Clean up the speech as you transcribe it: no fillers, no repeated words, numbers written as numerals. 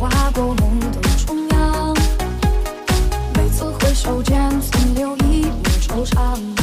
划过梦的中央，每次回首间总有一抹惆怅。